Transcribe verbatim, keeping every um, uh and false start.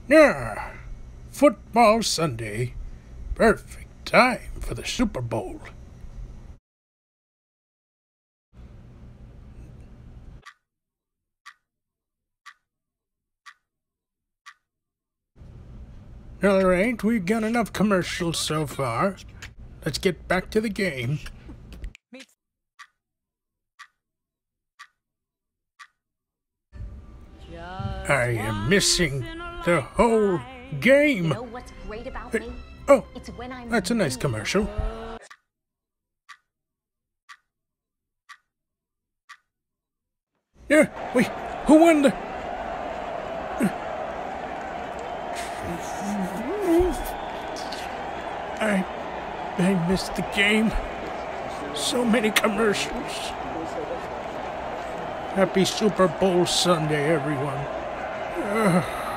Yeah, football Sunday. Perfect time for the Super Bowl. All right, we've got enough commercials so far. Let's get back to the game. I am missing the whole game. You know what's great about me? Oh, It's when I'm that's a nice commercial. Yeah, wait, who won the... I... I missed the game. So many commercials. Happy Super Bowl Sunday, everyone. Ugh.